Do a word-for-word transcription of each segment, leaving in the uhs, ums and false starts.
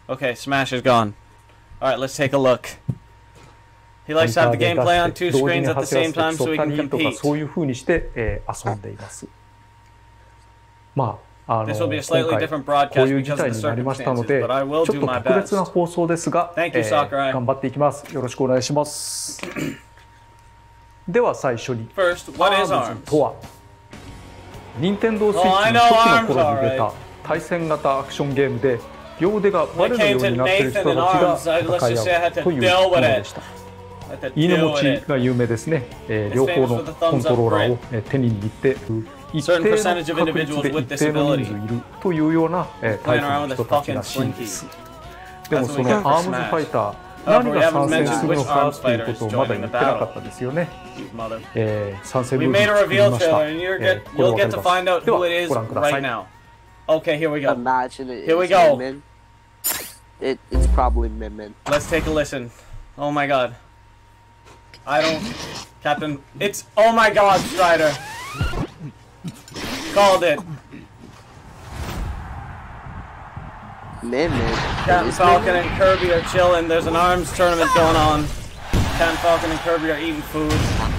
Okay, Smash is gone. Alright, let's take a look. He likes to have the gameplay on two screens at the same time so he can compete. そういう風にして、えー、遊んでいます。まあ、あの、今回こういう事態になりましたので、ちょっと特別な放送ですが、えー、頑張っていきます。よろしくお願いします。では最初に、 First, what is アームズとは、任天堂スイッチの初期の頃に出た対戦型アクションゲームで、両腕がバネのようになっている人たちが戦い合うというものでした。いの持ちが有名ですね、えー、両方のコントローラーを、えー、手に握って一定の確率で一定の人数いるというような、えー、タイプの人たちらしいんです。でもそのアームズファイター、何が参戦するのかということをまだ言ってなかったですよね。えー、参戦部分を作りました。えー、これわかります。ではご覧ください。 Okay, here we go. Imagine it Here we is go. Min Min. It, it's probably Min Min. Let's take a listen. Oh my god. I don't... Captain... It's... Oh my god, Strider. Called it. Min Min. Captain Falcon and Kirby are chilling. There's an arms tournament going on. Captain Falcon and Kirby are eating food.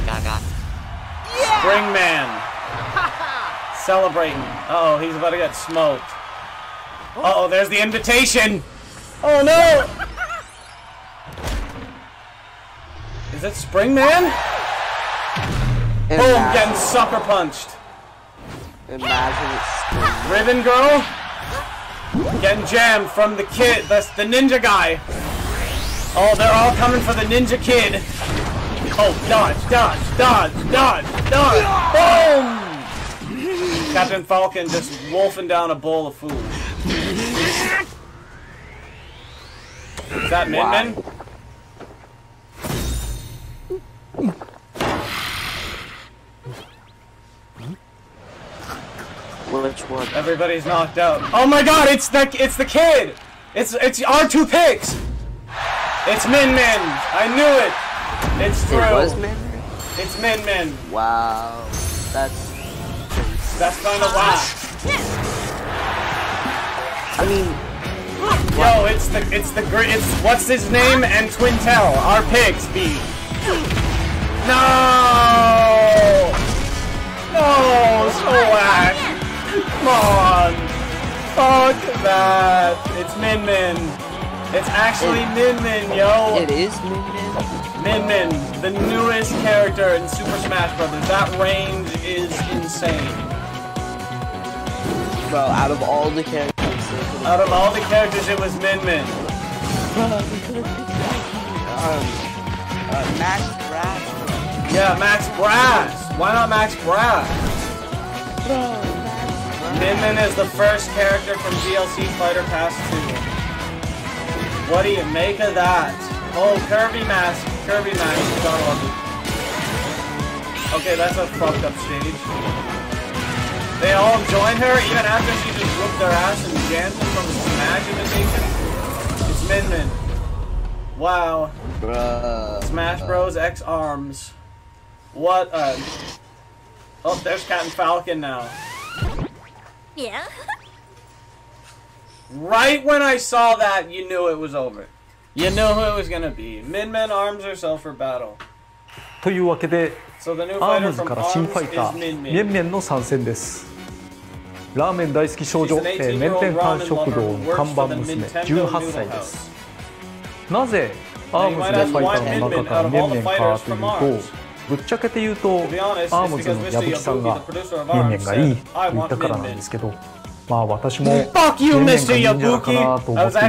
Spring Man. Celebrating. Uh oh, he's about to get smoked. Uh oh, there's the invitation! Oh no! Is it Spring Man? Boom, getting sucker punched. Imagine it's Ribbon Girl? Getting jammed from the kid, the, the ninja guy. Oh, they're all coming for the ninja kid. Oh, dodge, dodge, dodge, dodge, dodge. Boom! Captain Falcon just wolfing down a bowl of food. Is that Min Min? Which one? Everybody's knocked out. Oh my god, it's the it's the kid! It's it's our two picks! It's Min Min! I knew it! It's true. It was Min Min? It's Min Min. Wow. That's That's kind of whack. I mean, yo, it's the it's the great it's what's his name and Twintel, our picks beat. No, no, so whack. Come on, fuck that. It's Min Min. It's actually it, Min Min, yo. It is Min Min. Min Min, the newest character in Super Smash Brothers. That range is insane. Bro, out of all the characters... Out of all the characters, it was Min Min. um, uh, Max Brass. Yeah, Max Brass. Why not Max Brass? Min Min is the first character from D L C Fighter Pass two. What do you make of that? Oh, Kirby Mask. Kirby Mask. Gotta love it. Okay, that's a fucked up stage. They all join her even after she just whooped their ass and jammed them from the Smash invitation? It's Min Min. Wow. Bruh. Smash Bros. X Arms. What a... Oh, there's Captain Falcon now. Yeah. Right when I saw that, you knew it was over. You knew who it was gonna be. Min Min arms herself for battle. というわけで、 So the new アー fighter ムズ from から新ファイ Arms タ is ー Min ミェン Min. ミェンの参戦です。ラーメン大好き少女、えー、麺店飯食堂の看板娘じゅうはっさいです。なぜアームズのファイターの中からミェンミェンかというと、ぶっちゃけて言うとアームズの矢吹さんがミェンミェンがいいと言ったからなんですけど、まあ私もミェンミェンがいいんじゃないかなと思っていました。クリングマンが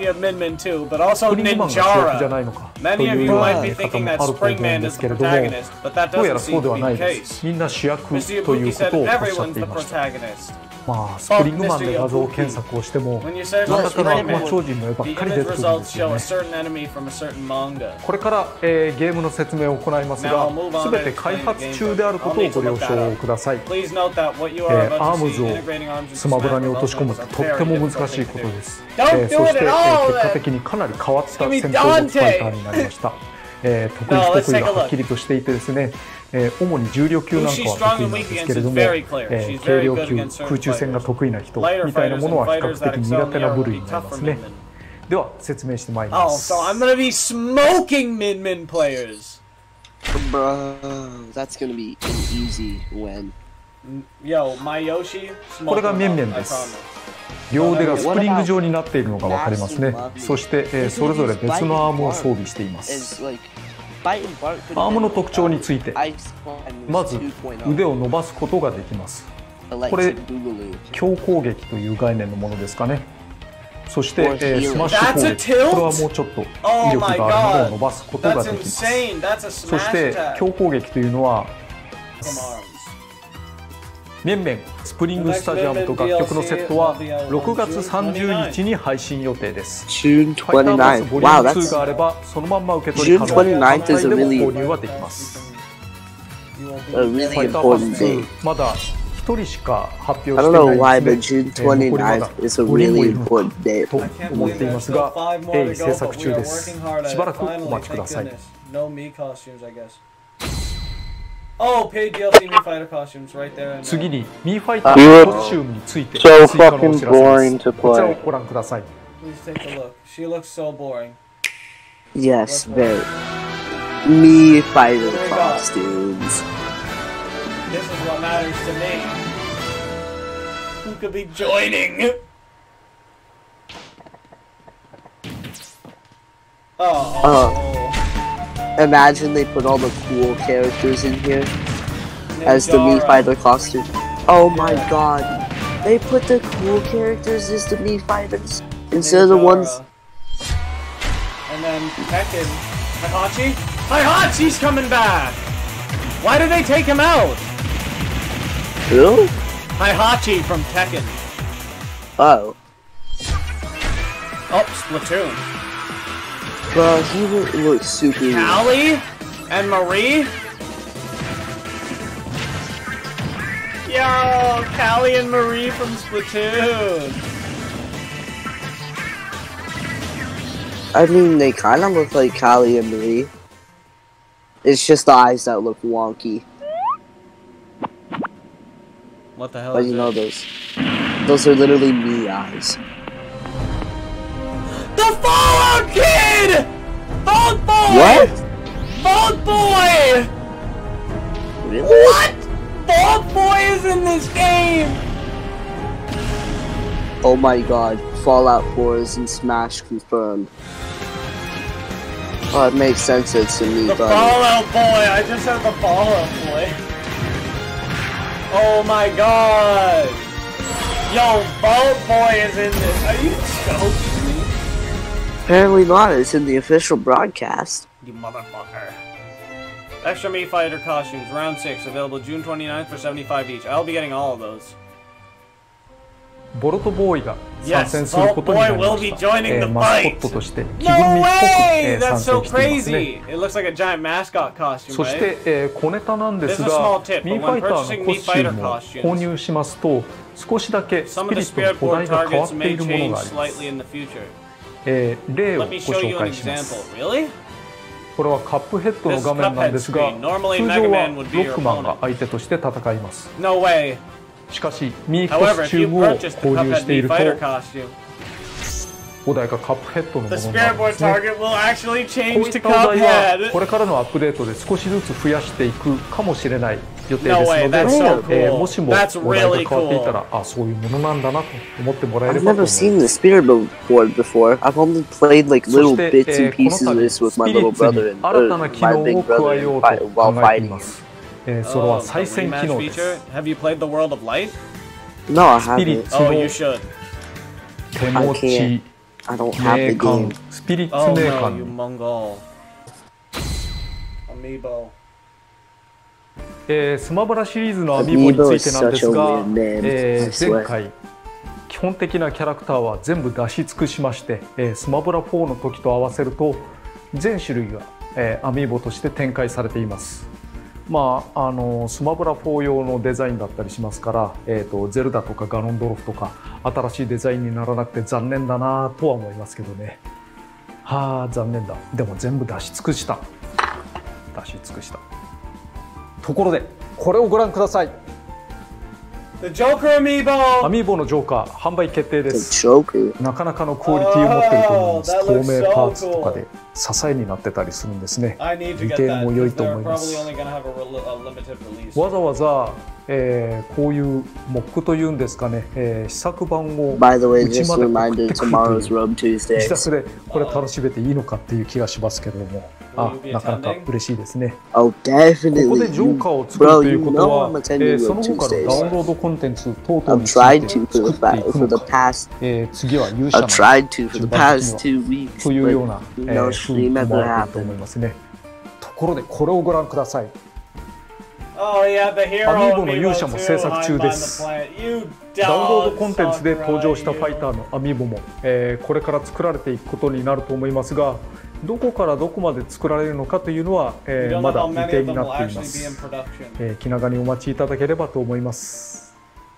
主役じゃないのかという見方もあると思うんですけれども、どうやらそうではないです。みんな主役ということをおっしゃっていました。まあ、スプリングマンで画像検索をしても、なんだかの悪魔超人の絵ばっかり出てくるんですよね。これから、えー、ゲームの説明を行いますが、すべて開発中であることをご了承ください。えー、アームズをスマブラに落とし込むととっても難しいことです。えー、そして、えー、結果的にかなり変わった戦闘ファイターになりました。えー、得意不得意がはっきりとしていてですね、えー、主に重量級なんかは得意なんですけれども、えー、軽量級、空中戦が得意な人みたいなものは比較的苦手な部類になりますね。 では説明してまいりま Oh, す。 so I'm gonna be smoking Min Min players. Bro, that's gonna be an easy win. Yo, my Yoshi, これ smoke が them 面 up, 々 I です。 promise. 両腕がスプリング状になっているのが分かりますね。そして、えーそれぞれ別のアームを装備しています。 Is like bite and bark could アームの have 特徴について、 Ice Climb まずツーポイント腕を伸ばすことができます。 like これ Boogaloo. 強攻撃という概念のものですかね。そして、え Or ー healing. スマッシュ攻 That's a 撃、 tilt? これはもうちょっと威 Oh 力 my があるものを god. 伸ばすことが That's できます。 insane. That's a そ smash して、 attack 強攻撃というのは from arms. 面々スプリングスタジアムと楽曲のセットはろくがつさんじゅうにちに配信予定です。 June ファイターバース twenty-ninth. ボリュ Wow, ームツー that's があればそのまんま受け取り可 June 能で、 twenty-ninth is a 単体で really も購入はできます。 You will a be フ really ァイターバー important ス day. まだひとりしか発表 I して don't い know な why, い but です June ね。えー残りまだ twenty-ninth is a ごにんもい really るのか important day. と I can't 思っ believe てい there's ます still が、 five 鋭 more 意 to 制 go, 作 but we 中 are です。 working hard し at ば it. らくお Finally, 待ちく thank ださい。 goodness. No me costumes, I guess. Oh, paid D L C Me Fighter costumes right there. 次にミーファイターのコスチュームについて追 So 加のお fucking 知らせ boring です。 to こちらを play. ご覧ください。 Please take a look. She looks so boring. Yes, very. Me fighter There we go. costumes. This is what matters to me. Who could be joining? Oh. Imagine they put all the cool characters in here as the Ninjara. Me Fighter costume. Oh my god. They put the cool characters as the Me Fighters instead of the ones. And then Tekken. Heihachi? Heihachi's coming back! Why did they take him out? Who? Heihachi from Tekken. Oh. Oh, Splatoon. Bro, he lo- looks super weird. Callie and Marie? Yo, Callie and Marie from Splatoon. I mean, they kind of look like Callie and Marie. It's just the eyes that look wonky. What the hell But is you know it? those. Those are literally me eyes. The Fallout Kid! Vault Boy! What? Vault Boy! Really? What? Vault Boy is in this game! Oh my god. Fallout four is in Smash confirmed. Oh, it makes sense it's to me, The but Fallout Boy! I just said the Fallout Boy. Oh my god! Yo, Vault Boy is in this. Are you joking me? apparently not. It's in the official broadcast. You motherfucker. Extra Meat Fighter costumes, round six, available June twenty-ninth for seventy-five each. I'll be getting all of those. ボルトボーイが参戦することになりました。えー、マスコットとして着ぐるみっぽく、 No え way! ー参 That's so 戦していますね。 crazy! It looks like a giant mascot costume, そし right? て、えー小ネタなんです This is a が small tip, ミー but ファ when イターの purchasing コ Meat スチュー Fighter ムを costumes, 購入しますと少しだけス some ピ of リ the ットの Spirit 土 Board 台が変わ targets ってい may るもの change があります。 slightly in the future. えー例をご Let me show 紹 you an 介しま example. す。 Really? これはカップヘッドの画面なんですが This is Cuphead screen. Normally 通常 Mega は Man ロ would be your ックマンが opponent. 相手として戦います。 No way. しかしミーコ However, スチ if ュー you ムを purchase the 購入 Cuphead してい Meat ると Fighter costume, お題がカップヘッドのも the のにな Spirit るんで Board すね。 target will actually こう change い to ったお題は Cuphead. これからのアップデートで少しずつ増やしていくかもしれない予定です No の way, で、 that's so えー cool. もしもお That's 題が really 変わっていた cool. ら、あ、そういうものなんだなと思ってもらえれ I've ばと思い never ます。 seen the Spirit Board before. I've only played like そ little して、 bits え and ーこの pieces of 度 this with ス my ピリ little ッツ brother に and 新た uh, な機 my 能 big を加 brother えよ and うと fight, 考 while えてい fighting ま him. す。えーそれ Oh, は the 再戦機 rematch 能です。 feature? Have you played the World of Light? No, I スピリッ haven't. ツ Oh, の you should. 手持ち I don't have 名 the 鑑 game. スピリッツ Oh 名 no, you 鑑 Mongol. Amiibo. えースマブラシリーズのアミーボについてなんですが、 Amiibo is such a weird name, え I ー swear. 前回基本的なキャラクターは全部出し尽くしまして、えースマブラフォーの時と合わせると全種類が、えーアミーボとして展開されています。まあ、あのスマブラフォー用のデザインだったりしますから、えー、とゼルダとかガノンドロフとか新しいデザインにならなくて残念だなとは思いますけどね。はあ残念だ。でも全部出し尽くした出し尽くしたところでこれをご覧ください。 The Joker Amiibo! アミーボのジョーカー販売決定で The す。 Joker. なかなかのクオリティを持ってると思います。 Oh, that 透 looks 明 so パーツとかで支えになってたりするんですね。 I need to 見 get て that も良い because と they're 思いま probably す。 only gonna have a, rel- a limited release. わざわざ、えーこういうモックというんですかね、えー試作版を By the way, うち just ま a で送っ reminder, てくると tomorrow's いう Robe 自 Tuesdays. 宅でこれ楽しめていいのかっていう気がしますけれども、あ、なかなか嬉しいですね。 Oh, ここ definitely. でジョ You, ーカーを作る bro, とい you うこと know は、 I'm えー attending その Robe 他のダウン Tuesdays. ロードコンテンツ等々 I've につい tried て to 作 for っ the てい fa- く for の the か、 past. えー次は勇者 I've の tried to for the 順番的 past には two weeks, というよう but な、え no ー、風 stream に ever 思われていると思い happened. ますね。ところでこれをご覧ください。 Oh yeah, the hero アミーボの Amiibo 勇者も制 too, 作 hide 中 behind で the す。 plant. You ダウンロード dog, コンテンツで登場したファイ Sakurai, ターのアミーボも、えーこれから作られていくことになると思いますが、どこからどこまで作られるのかというのは、 you. We えー don't ま know だ how 未 many 定 of に them な will っていま actually be in す。 production. えー気長にお待ちいただければと思います。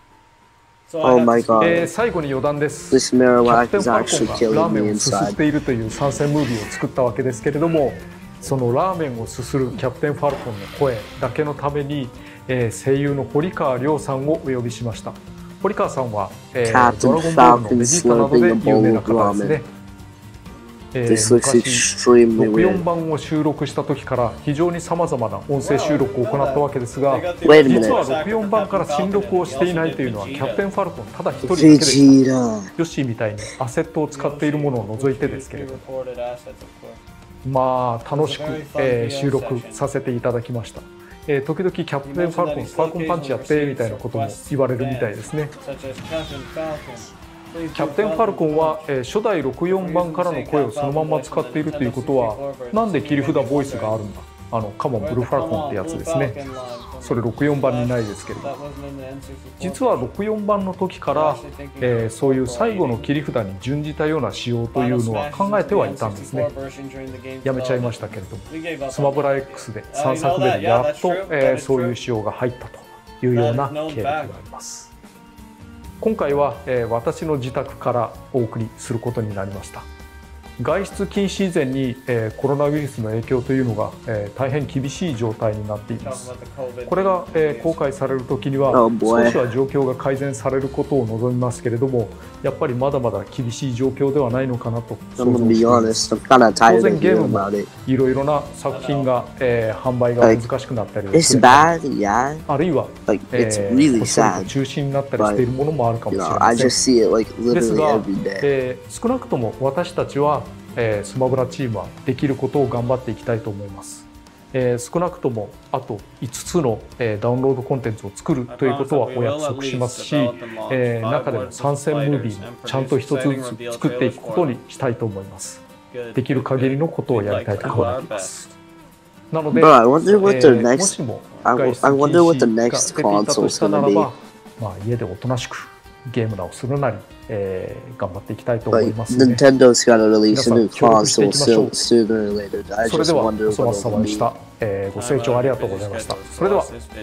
So I Oh have my to- god. えー最後に余談です。 This キャ Marowak プテン is ファルコ actually ンがラ killing ーメ me ンをすすっ inside. ているという参戦ムービーを作ったわけですけれども、そのラーメンをすするキャプテンファルコンの声だけのために、えー声優の堀川亮さんをお呼びしました。堀川さんは、えー Captain ドラゴンボールのベジータなどで Falcon slurping a 有名 bowl な of 方ですね。 ramen. えー This looks 昔 extremely ろくじゅうよん weird. 番を収録した時から非常にさまざまな音声収録を行ったわけですが、 They got the 実実は voice actor ろくじゅうよん for 番から Captain 新録を Falcon, してい and な he い also というのは did キャプテンファルコンただ一人だけ Vegeta. でした。ヨッシーみたいにアセットを使っているものを除いてですけれども、 Pre-recorded assets, of course. まあ楽しく、えー収録させていただきました。えー時々キャプテンファルコンファルコンパンチやってみたいなことも言われるみたいですね。 Such as Captain Falcon. Please キャプテンファルコンは、えー初代ろくじゅうよん番からの声をそのまんま使っているということは、なんで切り札ボイスがあるんだ、あのカモンブルーファルコンってやつですね。それろくじゅうよん番にないですけれども、実はろくじゅうよん番の時から、えーそういう最後の切り札に準じたような仕様というのは考えてはいたんですね。やめちゃいましたけれども、スマブラ X でさん作目でやっと、えーそういう仕様が入ったというような経歴があります。今回は、えー私の自宅からお送りすることになりました。外出禁止以前に、えーコロナウイルスの影響というのが、えー大変厳しい状態になっています。これが、えー公開される時には Oh boy. 少しは状況が改善されることを望みますけれども、やっぱりまだまだ厳しい状況ではないのかなと想 I'm 像 gonna して be います。 honest, I'm kind of 当 tired 然 of ゲー hearing ムも about it. いろいろな作品が、えー販売が難しくなったり It's bad, yeah. あるいは、 Like, え it's ー really こっそりと sad. 中止になったりしているものもあるかも You しれ know, ま I せん。 just see it like です literally が、 every day. えー少なくとも私たちは、えースマブラチームはできることを頑張っていきたいと思います。えー少なくともあといつつの、えーダウンロードコンテンツを作るということはお約束しますし、えー中でも参戦ムービーもちゃんと一つずつ作っていくことにしたいと思います。できる限りのことをやりたいと考えています。なので、 Bro, I wonder what え their ーも next. しも I 外 w- 出 I 禁 wonder what the 止が next 出ていたと console し is たな gonna ら be. ば、まあ、家でおとなしくゲームなをするなり、えー頑張っていきたいと思い Like ますので、 Nintendo's gotta release a new 皆さん協力してい console きましょう。 soon, sooner or later. I それ just では wonder おそ what 松 it'll 様で be. した、えーご清聴ありがとうございました。それでは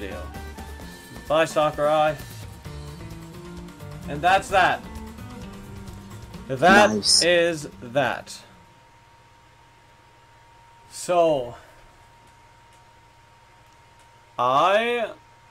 Bye, Sakurai. And that's that. That Nice. is that. So, I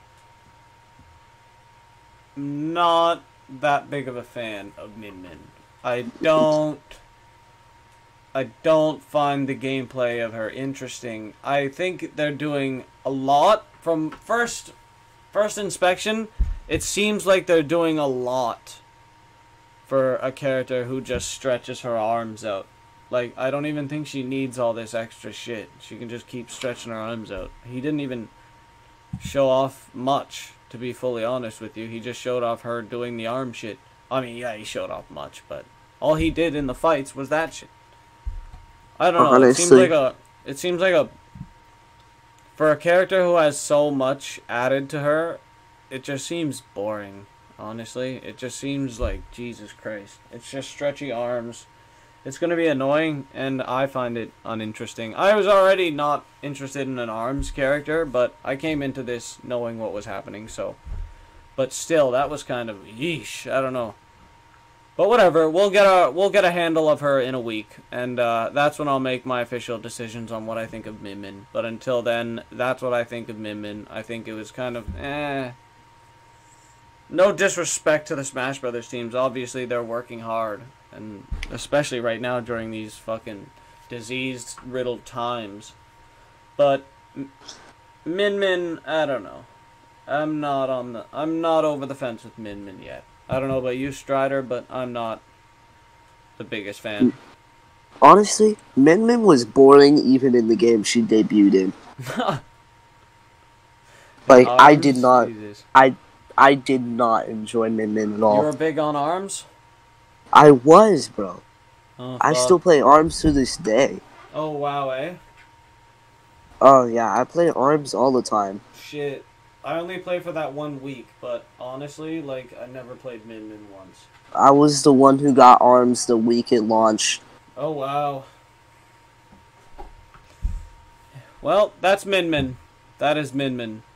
am not that big of a fan of Min Min. I don't I don't find the gameplay of her interesting. I think they're doing a lot from first first inspection. It seems like they're doing a lot for a character who just stretches her arms out. Like, I don't even think she needs all this extra shit. She can just keep stretching her arms out. He didn't even show off much, to be fully honest with you. He just showed off her doing the arm shit. I mean, yeah, he showed off much, but all he did in the fights was that shit. I don't know. It seems Honestly. like a. It seems like a. For a character who has so much added to her, it just seems boring. Honestly, it just seems like Jesus Christ. It's just stretchy arms. It's gonna be annoying, and I find it uninteresting. I was already not interested in an arms character, but I came into this knowing what was happening. So, but still, that was kind of yeesh. I don't know. But whatever, we'll get a we'll get a handle of her in a week, and uh, that's when I'll make my official decisions on what I think of Min Min. But until then, that's what I think of Min Min. I think it was kind of eh. no disrespect to the Smash Brothers teams. Obviously, they're working hard, and especially right now during these fucking disease-riddled times. But Min Min, I don't know. I'm not on the. I'm not over the fence with Min Min yet. I don't know about you, Strider, but I'm not the biggest fan. Honestly, Min Min was boring even in the game she debuted in. Like Arms? I did not. Jesus. I I did not enjoy Min Min at all. You were big on ARMS? I was, bro. Oh, I fuck. still play ARMS to this day. Oh wow, eh? Oh yeah, I play ARMS all the time. Shit. I only played for that one week, but honestly, like, I never played Min Min once. I was the one who got ARMS the week it launched. Oh, wow. Well, that's Min Min. That is Min Min.